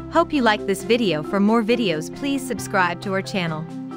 Hope you like this video. For more videos, please subscribe to our channel.